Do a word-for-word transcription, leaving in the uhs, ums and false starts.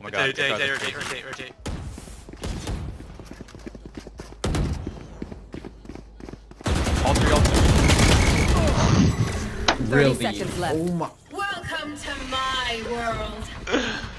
my god. Rotate, rotate, rotate, rotate, rotate. All three, all three. Thirty Really? seconds left. Oh my. Welcome to my world.